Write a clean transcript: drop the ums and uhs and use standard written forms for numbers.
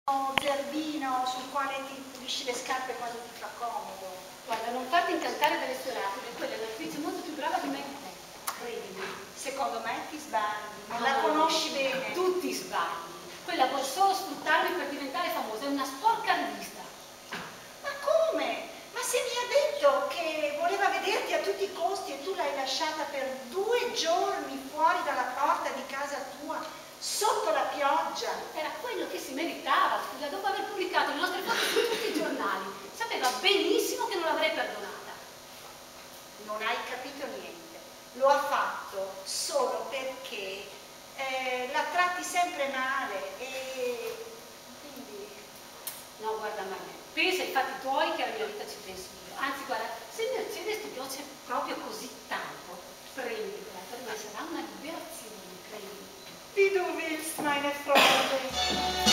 zerbino sul quale ti pulisci le scarpe quando ti fa comodo. Guarda, non farti incantare dalle sue rapide, quella è un'attrice molto più brava di me e te, credimi. Secondo me ti sbagli, non la conosci bene. Tu ti sbagli. Quella vuol solo sfruttarmi per diventare famosa, è una sporca rivista. Ma come? Ma se mi ha detto che voleva vederti a tutti i costi e tu l'hai lasciata per 2 giorni fuori dalla porta di casa tua, sotto la pioggia. Era quello che si meritava, scusa, dopo aver pubblicato le nostre foto su tutti i giornali. Sapeva benissimo che non l'avrei perdonata. Non hai capito niente. Lo ha fatto solo perché la tratti sempre male e quindi... No, guarda Maria, pensa ai fatti tuoi che alla mia vita ci penso io. Anzi, guarda, se Mercedes ti piace proprio così tanto, prenditela, per me sarà una liberazione, credimi. Wie du willst, meine Freunde.